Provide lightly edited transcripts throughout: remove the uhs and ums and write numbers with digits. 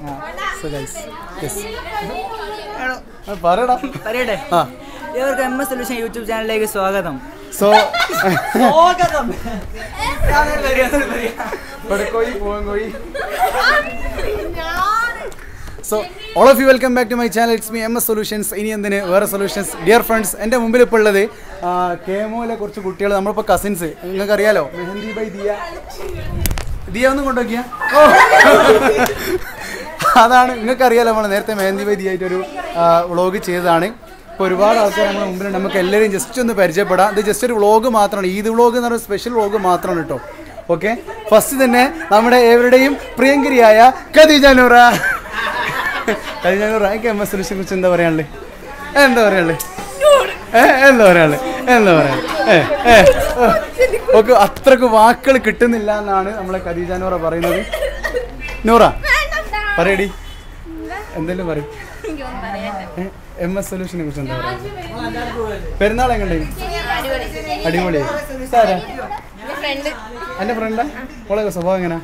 So guys, yes. പറയട്ടെ ഇവർക്ക് MS solution YouTube ചാനലിലേക്ക് സ്വാഗതം. So സ്വാഗതം. So all of you welcome back to my channel. It's me MS Solutions. ഇനി എന്തിന് വേറെ സൊല്യൂഷൻസ്. ഡിയർ ഫ്രണ്ട്സ്, എൻ്റെ മുമ്പിൽ ഇപ്പോൾ ഉള്ളത് KMOയിലെ കുറച്ച് കുട്ടികൾ, നമ്മളിപ്പോൾ കസിൻസ്, നിങ്ങൾക്ക് അറിയാലോ, മെഹന്തി ബൈ ദിയ ഒന്നും കൊണ്ടുവയ്ക്കുക. അതാണ്, നിങ്ങൾക്ക് അറിയാലോ, നമ്മൾ നേരത്തെ മെഹന്തി ബൈ ദിയ ആയിട്ടൊരു വ്ളോഗ് ചെയ്തതാണ്. ഇപ്പോൾ ഒരുപാട് ആൾക്കാർ നമ്മുടെ മുമ്പിലുണ്ട്. നമുക്ക് എല്ലാവരും ജസ്റ്റ് ഒന്ന് പരിചയപ്പെടാം. ഇത് ജസ്റ്റ് ഒരു വ്ളോഗ് മാത്രമാണ്. ഈദ് വ്ളോഗ് എന്ന് പറയുന്ന സ്പെഷ്യൽ വ്ളോഗ് മാത്രമാണ് കേട്ടോ. ഓക്കെ, ഫസ്റ്റ് തന്നെ നമ്മുടെ ഏവരുടെയും പ്രിയങ്കരിയായ ഖദീജ നൂറ. ഖദീജ നൂറ, എനിക്ക് MS സൊല്യൂഷനെ കുറിച്ച് എന്താ പറയാനുള്ളത്? ഓക്കെ, അത്രക്ക് വാക്കുകൾ കിട്ടുന്നില്ല എന്നാണ് നമ്മളെ ഖദീജ നൂറ പറയുന്നത്. നൂറ പറയടി, എന്തെങ്കിലും പറയും. MS സൊല്യൂഷനെ കുറിച്ച് എന്താ പറയുക? പെരുന്നാൾ എങ്ങനെയുണ്ടായി? അടിപൊളിയായി. എൻ്റെ ഫ്രണ്ടാ? ഓളെ സ്വഭാവം എങ്ങനെയാ?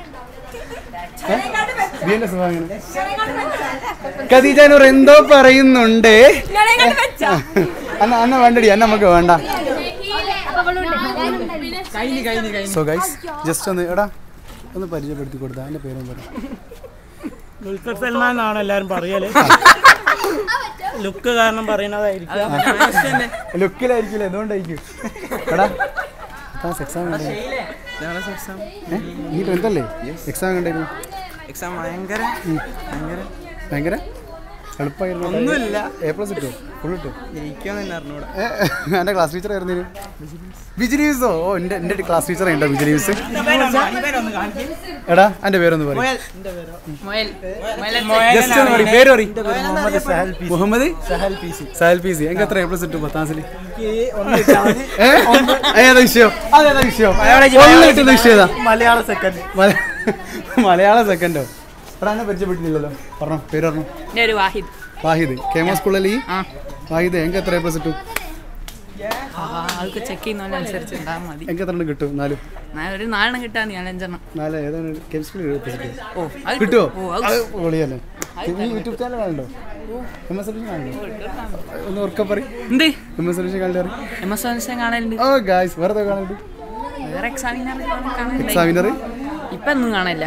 ബിയന്റെ സ്വഭാവം എങ്ങനെ? ഖദീജ നൂർ എന്തോ പറയുന്നുണ്ട്. അന്ന വേണ്ടടി, അന്ന നമുക്ക് വേണ്ട. സോ ഗൈസ്, ജസ്റ്റ് ഒന്ന് എടാ ഒന്ന് പരിചയപ്പെടുത്തി കൊടുത്താ. എൻ്റെ പേരും പറയും. ദുൽഖർ സൽമാൻ എന്നാണ് എല്ലാവരും പറയല്. ലുക്ക് കാരണം പറയുന്നതായിരിക്കും. ലുക്കിലായിരിക്കില്ല, എന്തുകൊണ്ടായിരിക്കും? എടാ എക്സാം നീ 10th അല്ലേ? എക്സാം കണ്ടായിരുന്നു? എക്സാം ഭയങ്കര എളുപ്പമായിരുന്നു. ഒന്നുമില്ല. A+ ഇട്ടോ? ഫുൾ ഇട്ടോ? ജയിക്കാന്ന് അറിഞ്ഞൂടാ. എൻ്റെ ക്ലാസ് ടീച്ചർ ആയിരുന്നു വിജിലീവ്സോ? ഓ, എൻ്റെ ക്ലാസ് ടീച്ചർ ഉണ്ടോ വിജിലീവ്സ്? എടാ എൻ്റെ പേരൊന്ന് പറയും. പേര് പറയും. മുഹമ്മദ് സഹൽ PC. എനിക്ക് എത്ര A+ ഇട്ടു 10th ക്ലാസ്സിൽ? ഏതാ വിഷയം? കിട്ടുന്ന വിഷയം ഏതാ? മലയാളം സെക്കൻഡോ? എടാ എന്നെ പരിചയപ്പെട്ടില്ലല്ലോ. പറഞ്ഞോ, പേര് പറഞ്ഞു. വാഹിദ്. KMO സ്കൂളല്ലേ? വാഹിദ്, എനിക്ക് എത്ര A+ ഇട്ടു? എനിക്ക് എത്ര കിട്ടും? 4. ഒരു 4 കിട്ടാൻ 4 ഏതാണ്? കെമിസ്ട്രി കിട്ടുമോ? പൊളിയല്ലേ. യൂട്യൂബ് ചാനൽ കാണണ്ടോ? MS സൊല്യൂഷൻ കാണണ്ടോ? ഒന്ന് ഉറക്കെ പറയും. MS സൊല്യൂഷൻ കാണലുണ്ട്. ഓ ഗായ്സ്, വേറെ കാണലുണ്ട്. എക്സാമിനർ ഇപ്പൊ ഒന്നും കാണില്ല.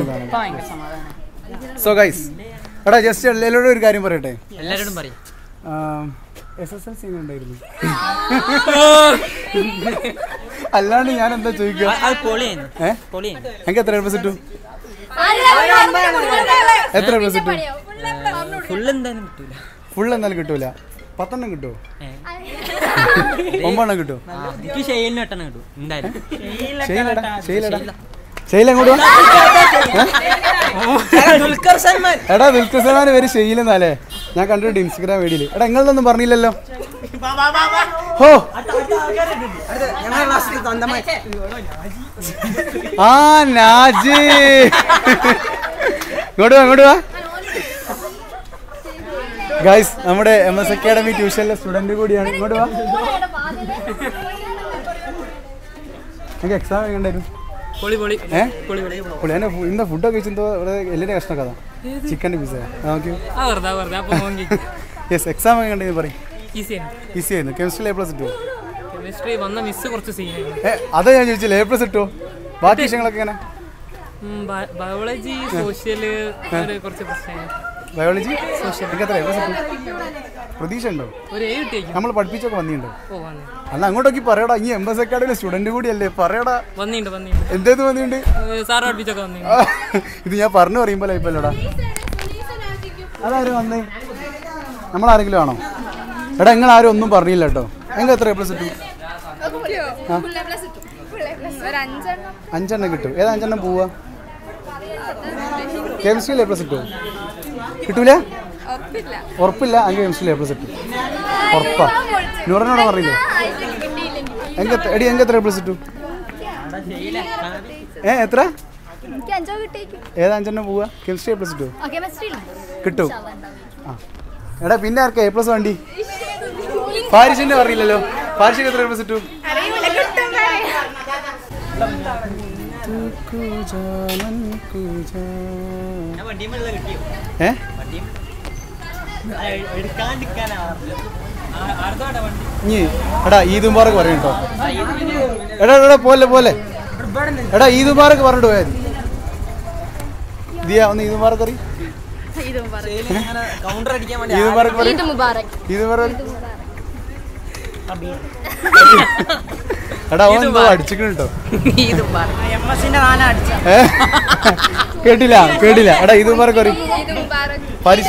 സോ ഗൈസ്, എടാ ജസ്റ്റ് എല്ലാവരോടും ഒരു കാര്യം പറയട്ടെ. എല്ലാവരോടും പറയും. SSLC ഉണ്ടായിരുന്നു. അല്ലാണ്ട് ഞാൻ എന്താ ചോദിക്കുക? എനിക്ക് എത്ര A+ ഇട്ടു? എത്ര A+ ഇട്ടു? ഫുൾ എന്തായാലും കിട്ടൂല. 10 കിട്ടുമോ? 9 കിട്ടുമോ? ഷെയ്ൽ എങ്ങോട്ട്? എടാ ദുൽഖർ സൽമാൻ പേര് ഷെയ്ൽ എന്നാലേ ഞാൻ കണ്ടിട്ടുണ്ട് ഇൻസ്റ്റഗ്രാം വീഡിയോയിൽ. എടാ നിങ്ങളൊന്നും പറഞ്ഞില്ലല്ലോ. ഹോ, ആ നാജി, ഇങ്ങോട്ട് വാ. ഗൈസ്, നമ്മുടെ MS അക്കാഡമി ട്യൂഷനിലെ സ്റ്റുഡന്റ് കൂടിയാണ്. ഇങ്ങോട്ട് വാ. എനിക്ക് എക്സാം എങ്ങനെയുണ്ടായിരുന്നു? ഇന്ന ഫുഡൊക്കെ കഴിച്ചെന്തോ എല്ലിന്റെ കഷ്ണ കഥ, ചിക്കൻ്റെ പീസ്. യെസ്, എക്സാം ഒക്കെ കണ്ടെങ്കിൽ പറയും. ഈസി ആയിരുന്നു. കെമിസ്ട്രിയിൽ A+ ഇട്ടോ? അതാ ഞാൻ ചോദിച്ചില്ല, A+ ഇട്ടോ? ബാക്കി വിഷയങ്ങളൊക്കെ എങ്ങനെ? ബയോളജി സോഷ്യൽ എനിക്ക് എത്ര A+ ഇട്ടു? പ്രതീക്ഷ ഉണ്ടോ? നമ്മൾ പഠിപ്പിച്ചൊക്കെ വന്നിട്ടുണ്ടോ? അല്ല അങ്ങോട്ടൊക്കെ പറയടാ. ഈ MS അക്കാഡമിയിലെ സ്റ്റുഡന്റ് കൂടിയല്ലേ, പറയടാ. എന്തേത് വന്നിട്ടുണ്ട്? ഇത് ഞാൻ പറഞ്ഞു പറയുമ്പോൾ ഇപ്പല്ലോടാ. അതാരും വന്നേ? നമ്മളാരെങ്കിലും ആണോ? എടാ നിങ്ങൾ ആരും ഒന്നും പറഞ്ഞില്ല കേട്ടോ. എനിക്ക് എത്ര A+ ഇട്ടു? 5 കിട്ടും. ഏതാ 5 പോവാ? കെമിസ്ട്രിയിൽ A+ ഇട്ടു? കിട്ടൂല? ഉറപ്പില്ല. എനിക്ക് കെമിസ്ട്രിയിൽ A+ ഇട്ടു, ഉറപ്പാ. നൂറിനോട് പറഞ്ഞില്ലേ? എനിക്ക് എത്ര A+ ഇട്ടു? എത്ര? ഏതാ 5 പോവാ? കെമിസ്ട്രി A+ ഇട്ടു? കിട്ടും. ആ എടാ, പിന്നെ ആർക്കാ A+ വേണ്ടി? ഫാരിഷിന്റെ പറഞ്ഞില്ലല്ലോ. ഫാരിഷിക്ക് എത്ര A+ ഇട്ടു? എടാ ഈദ് മുബാറക്ക് പറയും കേട്ടോ. എടാ പോലെ എടാ ഈദ് മുബാറക്ക് പറഞ്ഞിട്ട് പോയാൽ ദിയ ഒന്ന് ഈദ് മുബാറക്ക് അറിയും. എടാ ഓൻ അടിച്ചിട്ടോ. കേട്ടില്ല എടാ ഈദ് മുബാറക്ക് പറയും. പരിശ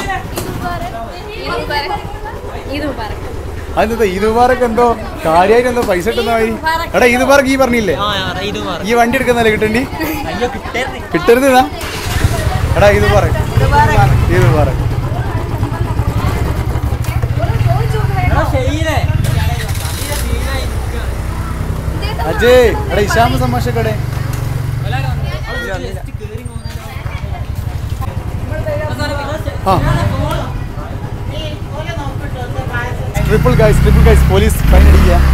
അതെന്താ ഈദ് മുബാറക്ക് എന്തോ കാര്യമായിട്ട് എന്തോ പൈസ കിട്ടുന്ന മാതിരി. എടാ ഈദ് മുബാറക്ക് ഈ പറഞ്ഞില്ലേ ഈ വണ്ടി എടുക്കുന്നല്ലേ കിട്ടണ്ടി കിട്ടരുതാ. എടാ ഈദ് മുബാറക്ക് ഈദ് മുബാറക്ക്. അജയ് എടാ ഇഷാമ സമാഷക്കടെ ट्रिपल गाइस पुलिस फाइन अड़ी है.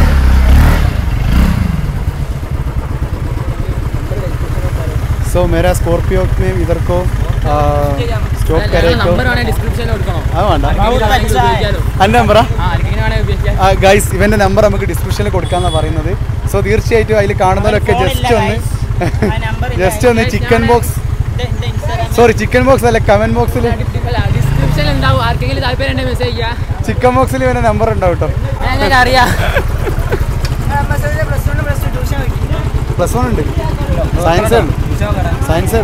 सो मेरा स्कॉर्पियो में इधर को स्टॉप करेगा. നമ്പറാ ഗൈസ് ഇവന്റെ നമ്പർ നമുക്ക് ഡിസ്ക്രിപ്ഷനിൽ കൊടുക്കാന്നാ പറയുന്നത്. സോ തീർച്ചയായിട്ടും അതിൽ കാണുന്നവരൊക്കെ ജസ്റ്റ് ഒന്ന് ചിക്കൻ ബോക്സ് അല്ല കമന്റ് ബോക്സിൽ ചിക്കൻ ബോക്സിൽ ഇവന്റെ നമ്പർ ഉണ്ടാവും കേട്ടോ. പ്ലസ് 1 ഉണ്ട്. സയൻസ്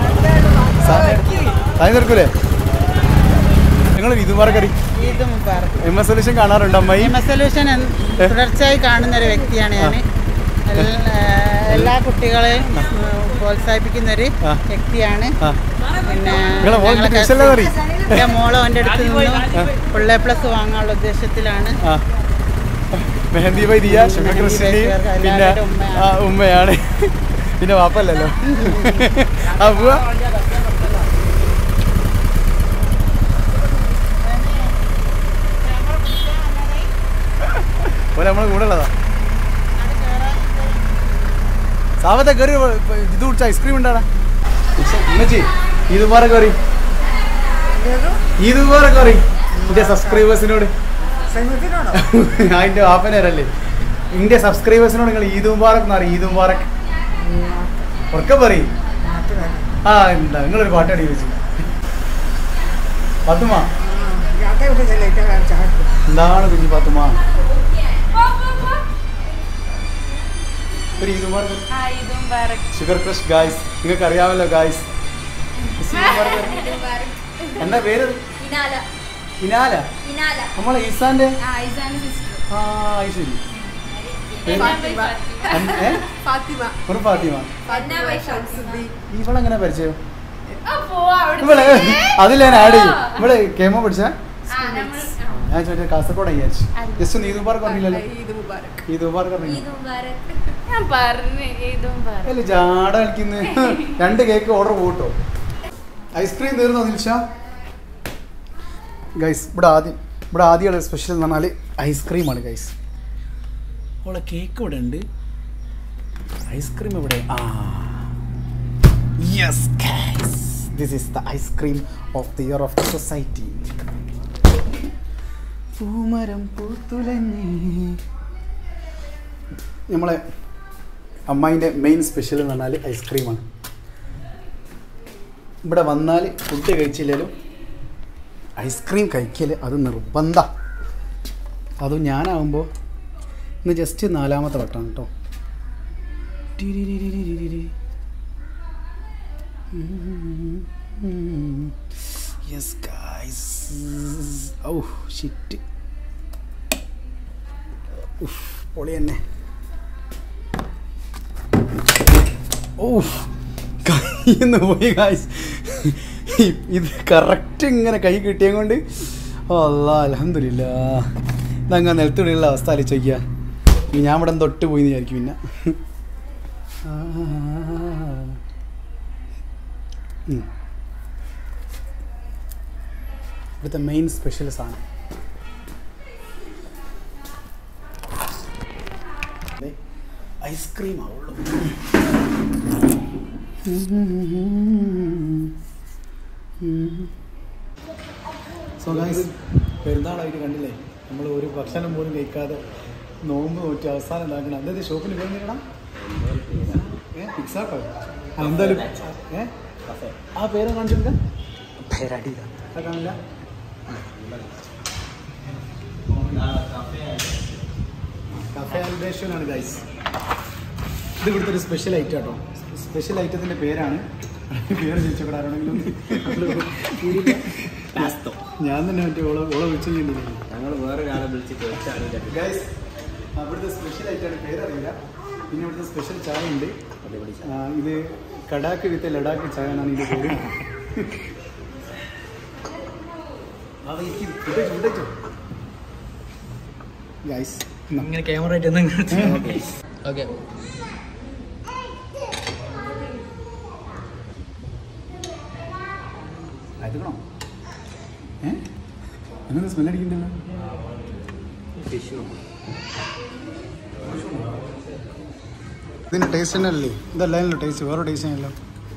എടുക്കൂലേ നിങ്ങൾ ഈദ് മുബാറക്ക് അറിയും. MS സൊല്യൂഷൻ കാണാറുണ്ട് അമ്മായി? MS സൊല്യൂഷൻ തുടർച്ചയായി കാണുന്ന ഒരു വ്യക്തിയാണ് ഞാൻ. എല്ലാ കുട്ടികളെയും പ്രോത്സാഹിപ്പിക്കുന്ന ഒരു വ്യക്തിയാണ്. പിന്നെ എൻ്റെ മോള് എൻ്റെ അടുത്ത് നിന്ന് ഫുൾ A+ വാങ്ങാനുള്ള ഉദ്ദേശത്തിലാണ്. മെഹന്തി വൈദിയ പിന്നെ ഉമ്മയാണ് പിന്നെ വാപ്പല്ലോ. നമ്മളെ കൂടെ ഉള്ളതാ. സാവത്തെ കയറി ഇത് കുടിച്ച ഐസ്ക്രീം ഉണ്ടാടാ. ഈദ് മുബാറക്ക് പറയും. ഇന്ത്യ സബ്സ്ക്രൈബേഴ്സിനോട് അതിന്റെ വാപ്പനേരല്ലേ ഇന്ത്യ സബ്സ്ക്രൈബേഴ്സിനോട് നിങ്ങൾ ഈദ് മുബാറക്ക് എന്ന് പറയും. ഈദ് മുബാറക്ക് ഉറക്കെ പറയും. എന്താ നിങ്ങളൊരു പാട്ടടി വെച്ചു പാത്തുമ്മ. എന്താണ് കുഞ്ഞു പാത്തുമ്മ? ഒരു ഈദ് മുബാറക്ക്. ഷുഗർ ക്രഷ് ഗായ്സ് നിങ്ങൾക്ക് അറിയാമല്ലോ ഗായ്സ്. എന്താ പേര്? ഇനാല. നമ്മളെ ഈസാന്റെ ശരി. ഫാത്തിമ. ഇവളെങ്ങനെ പരിചയം? അതിൽ ഞാൻ ആഡ് ചെയ്യും. ഇവിടെ കേമോ പഠിച്ച ഞാൻ ചോദിച്ചാൽ കാസർഗോഡ് വിചാരിച്ചു. ജസ്റ്റ് ഒന്ന് ഈദ് മുബാറക്ക് പറഞ്ഞില്ലല്ലോ. ഈദ് മുബാറക്ക് അല്ല ജാട കളിക്കുന്ന 2 കേക്ക് ഓർഡർ പോട്ടോ. ഐസ്ക്രീം തീർന്നോ നിൽഷ? ഗൈസ് ഇവിടെ ആദ്യമുള്ള സ്പെഷ്യൽ എന്ന് പറഞ്ഞാൽ ഐസ്ക്രീമാണ് ഗൈസ്. അവളെ കേക്ക് ഇവിടെ ഉണ്ട്, ഐസ്ക്രീം ഇവിടെ. Yes guys, this is the ice cream of the year of the society. പൂമരം പൂത്തുലഞ്ഞി. നമ്മളെ അമ്മായിൻ്റെ മെയിൻ സ്പെഷ്യൽ എന്ന് പറഞ്ഞാൽ ഐസ്ക്രീമാണ്. ഇവിടെ വന്നാൽ ഫുഡ് കഴിച്ചില്ലെങ്കിലും ഐസ്ക്രീം കഴിക്കൽ അത് നിർബന്ധം. അതും ഞാനാവുമ്പോൾ ഇന്ന് ജസ്റ്റ് 4ാമത്തെ വട്ടമാണ് കേട്ടോ. Yes guys. ഓ ഷിറ്റ്, പൊളി തന്നെ. ഓ കൈന്ന് പോയി ഗൈസ്. ഇത് കറക്റ്റ് ഇങ്ങനെ കൈ കിട്ടിയത് കൊണ്ട് അൽഹംദുലില്ലാഹ്. ഇതങ്ങനെ നിലത്തുള്ള അവസ്ഥ ആലോചിക്കുക. ഞാൻ ഇവിടെ തൊട്ട് പോയി എന്ന് വിചാരിക്കും. പിന്നെ ഇവിടുത്തെ മെയിൻ സ്പെഷ്യൽ സാധനം ഐസ്ക്രീം ആവുള്ളൂ. സോ ഗൈസ്, പെരുന്നാളായിട്ട് കണ്ടില്ലേ, നമ്മൾ ഒരു ഭക്ഷണം പോലും കഴിക്കാതെ നോമ്പ് നോക്കി അവസാനം ഉണ്ടാക്കണം. അതായത് ഷോപ്പിൽ പോയിരുന്നിടാം പിക്സാട്ടോ എന്തായാലും ആ പേര് കാണിച്ചിട്ടുണ്ട്. കാണില്ല. കഫേ അൽബേഷ്യനാണ് ഗൈസ്. ഇത് ഇവിടുത്തെ ഒരു സ്പെഷ്യൽ ഐറ്റം കേട്ടോ. സ്പെഷ്യൽ ഐറ്റത്തിൻ്റെ പേരാണ്, പേര് ചോദിച്ചോട്ടെ ആരോടെങ്കിലും. ഞാൻ തന്നെ മറ്റേ ഓളെ വിളിച്ചു ചെയ്യുന്നില്ല. ഞങ്ങൾ വേറൊരാളെ വിളിച്ച് ഗൈസ്, അവിടുത്തെ സ്പെഷ്യൽ ഐറ്റമാണ്, പേരറിയില്ല. പിന്നെ ഇവിടുത്തെ സ്പെഷ്യൽ ചായ ഉണ്ട്. ഇത് കടാക്ക് വിത്ത് ലഡാക്ക് ചായ എന്നാണ് ഇതിൻ്റെ പേര്. ഗൈസ് ഇങ്ങനെ ക്യാമറ ആയിട്ട് ഓക്കെ. അയക്കണോ? അങ്ങനെ സ്മെല്ലടിക്കണ്ടല്ലോ. ഇതിൻ്റെ ടേസ്റ്റ് തന്നെ അല്ലേ? ഇതല്ലല്ലോ ടേസ്റ്റ്, വേറെ ടേസ്റ്റ് ആണല്ലോ.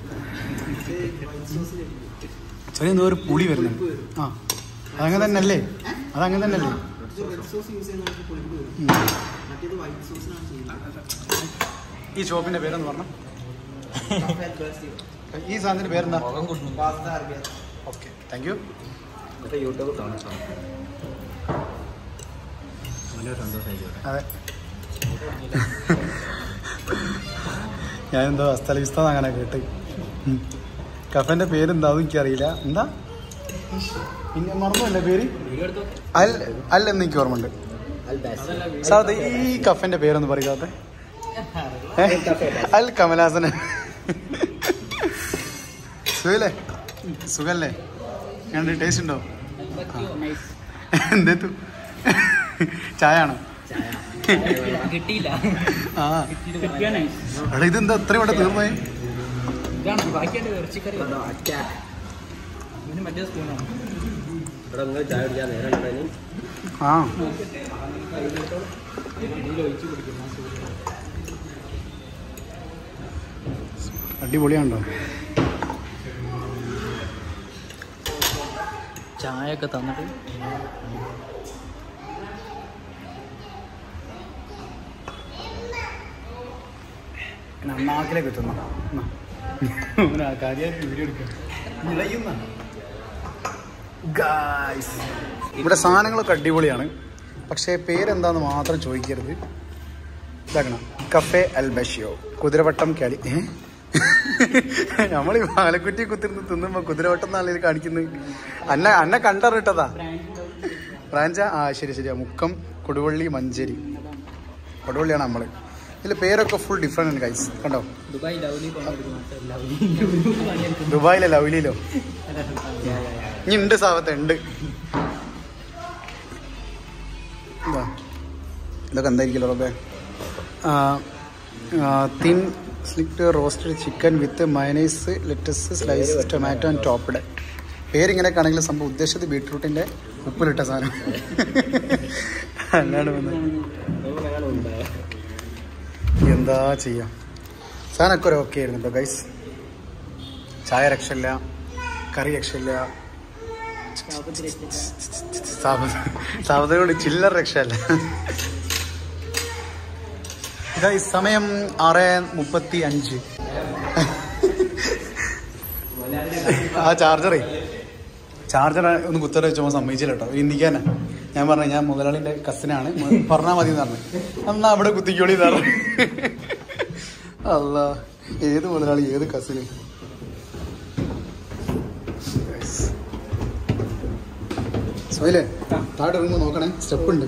ചെറിയ എന്തോ ഒരു പുളി വരുന്നുണ്ട്. ആ, അതങ്ങനെ തന്നെ അല്ലേ? അതങ്ങനെ തന്നെ അല്ലേ? ഈ ഷോപ്പിൻ്റെ പേരെന്ന് പറഞ്ഞ ഈ സാധനത്തിൻ്റെ പേരെന്താ? Okay, thank you. യൂട്യൂബ് കാണാം. അതെ, ഞാനെന്തോ അസ്ഥലവിസ്താന്ന് അങ്ങനെ കേട്ട്. കഫേൻ്റെ പേരെന്താന്ന് എനിക്കറിയില്ല. എന്താ പിന്നെ മറന്നല്ലേ പേര്? അല്ലെന്ന് എനിക്ക് ഓർമ്മയുണ്ട്. സാർ, ഈ കഫേൻ്റെ പേരൊന്ന് പറയാതെ. അൽ കമലാസന. സുഖല്ലേ? സുഖല്ലേ? ഞാൻ ടേസ്റ്റ് ഉണ്ടോ? എന്തെത്തു ചായ ആണോ? കിട്ടിയില്ല. ആ, എടാ ഇതെന്താ അത്രയും ഇവിടെ തീർന്നേ? മറ്റേ സ്പൂണാണ്. ആ, അടിപൊളിയാണോ? ചായ ഒക്കെ തന്നിട്ട് നന്നാക്കിലേക്ക് എത്തുന്നു. കാര്യമായിട്ട് വീഡിയോ എടുക്കുക. ഇവിടെ സാധനങ്ങളൊക്കെ അടിപൊളിയാണ്, പക്ഷേ പേരെന്താന്ന് മാത്രം ചോദിക്കരുത്. ഇതാക്കണം, കഫേ അൽബഷ്യോ, കുതിരവട്ടം കാലി. നമ്മൾ ഈ പാലക്കുറ്റി കുത്തിരുന്ന് തിന്നുമ്പോ കുതിരവട്ടം എന്നാണ് കാണിക്കുന്നത്. അന്നെ കണ്ടറിട്ടതാ ബ്രാഞ്ചാ. ആ ശരി ശരിയാ. മുക്കം, കൊടുവള്ളി, മഞ്ചേരി. കൊടുവള്ളിയാണ് നമ്മള്. ഇതിൽ പേരൊക്കെ ഫുൾ ഡിഫറെൻ്റ് ആണ് ഗൈസ്. കണ്ടോ? ദുബായിലെ ലവ്ലിയിലോ? ഇനി ഉണ്ട് സാവത്തെ ഉണ്ട്. ഇതൊക്കെ എന്തായിരിക്കും റോബേ? Thin sliced roasted chicken with mayonnaise, lettuce, slice, tomato and topped. പേരിങ്ങനെയൊക്കെ ആണെങ്കിലും സംഭവം ഉദ്ദേശിച്ചത് ബീട്രൂട്ടിൻ്റെ ഉപ്പിലിട്ട സാധനം. അല്ലാണ്ട് വന്നത് എന്താ ചെയ്യാം. സാധനമൊക്കെ ഒരു ഓക്കെ ആയിരുന്നു കേട്ടോ ഗൈസ്. ചായ രക്ഷയില്ല, കറി രക്ഷയില്ല, സാവധാനോട് ചില്ലർ രക്ഷയല്ല ഗൈസ്. സമയം 6:35. ആ ചാർജർ ഒന്ന് കുത്തറ വെച്ചോ സമ്മതിച്ചില്ല കേട്ടോ. ഇന്ത്യക്കാനാ. ഞാൻ പറഞ്ഞു ഞാൻ മുതലാളിൻ്റെ കസിനാണ്, പറഞ്ഞാൽ മതി എന്ന് പറഞ്ഞു. എന്നാ അവിടെ കുത്തിക്കോളി എന്ന് പറഞ്ഞു. അല്ല, ഏത് മുതലാളി ഏത് കസിന്. സോയിലേ, താഴെ ഇറങ്ങുമ്പോൾ നോക്കണേ, സ്റ്റെപ്പ് ഉണ്ട്.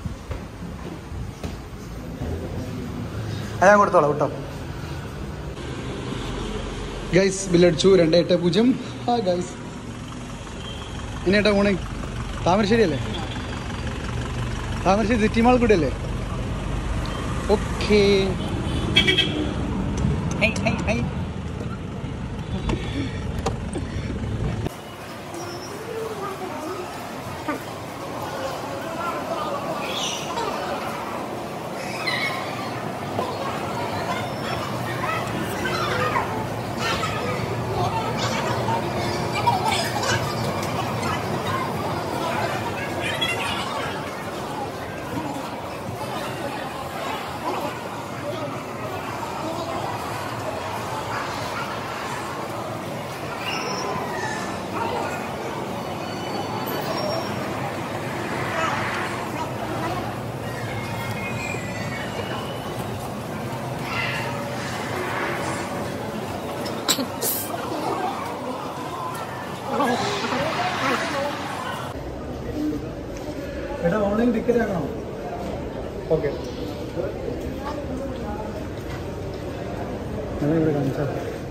ഞാൻ കൊടുത്തോളാം കേട്ടോ ഗൈസ്. ബില്ലടിച്ചു 280. ആ ഗൈസ്, ഇനി ഏട്ടാ ഊണേ താമരശ്ശേരി അല്ലേ? താമരശ്ശേരി സിറ്റി മാൾ കൂടെ അല്ലേ? ഓക്കേ. എടാ ഓൺലൈൻ ടിക്കറ്റ് ആക്കണോ? ഓക്കെ ഇവിടെ കാണിച്ചാൽ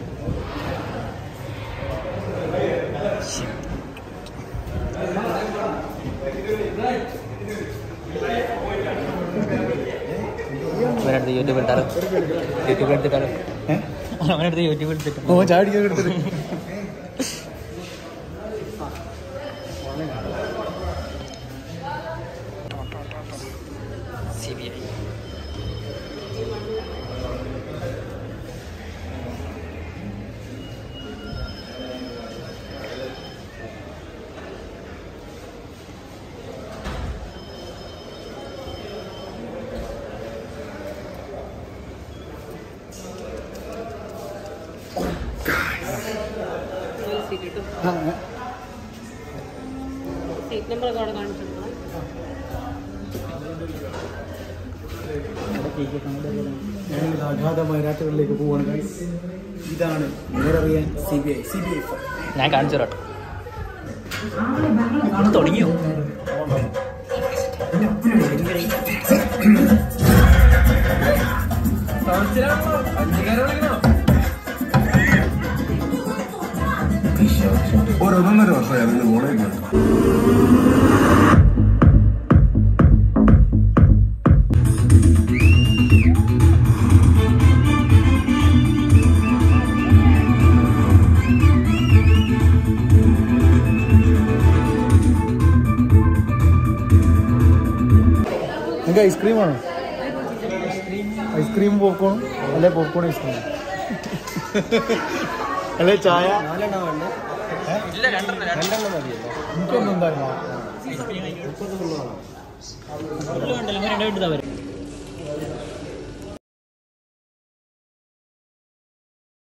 യൂട്യൂബ് എടുത്തിട്ടാലോ അവനടുത്ത് യൂട്യൂബ് എടുത്തിട്ട് ഓ ചാടിക്കാൻ എടുത്തിട്ട് സീറ്റ് നമ്പർ അവിടെ കാണിച്ചിട്ടുണ്ട്. ഞങ്ങൾ അഗാധമായ രാത്രികളിലേക്ക് പോവാണ് ഗൈസ്. ഇതാണ് നേരറിയാൻ CBI. ഞാൻ കാണിച്ചു തരാം. തുടങ്ങിയോ? ഒരൊന്നര വർഷമായി അതിന് കോളേജ് നിങ്ങൾക്ക് ഐസ്ക്രീം ആണോ? ഐസ്ക്രീം പോപ്കോൺ അല്ലെ പോപ്കോൺ ഐസ്ക്രീം അല്ലെ ചായ? എനിക്കൊന്നും എന്തായിരുന്നു രണ്ടെണ്ണം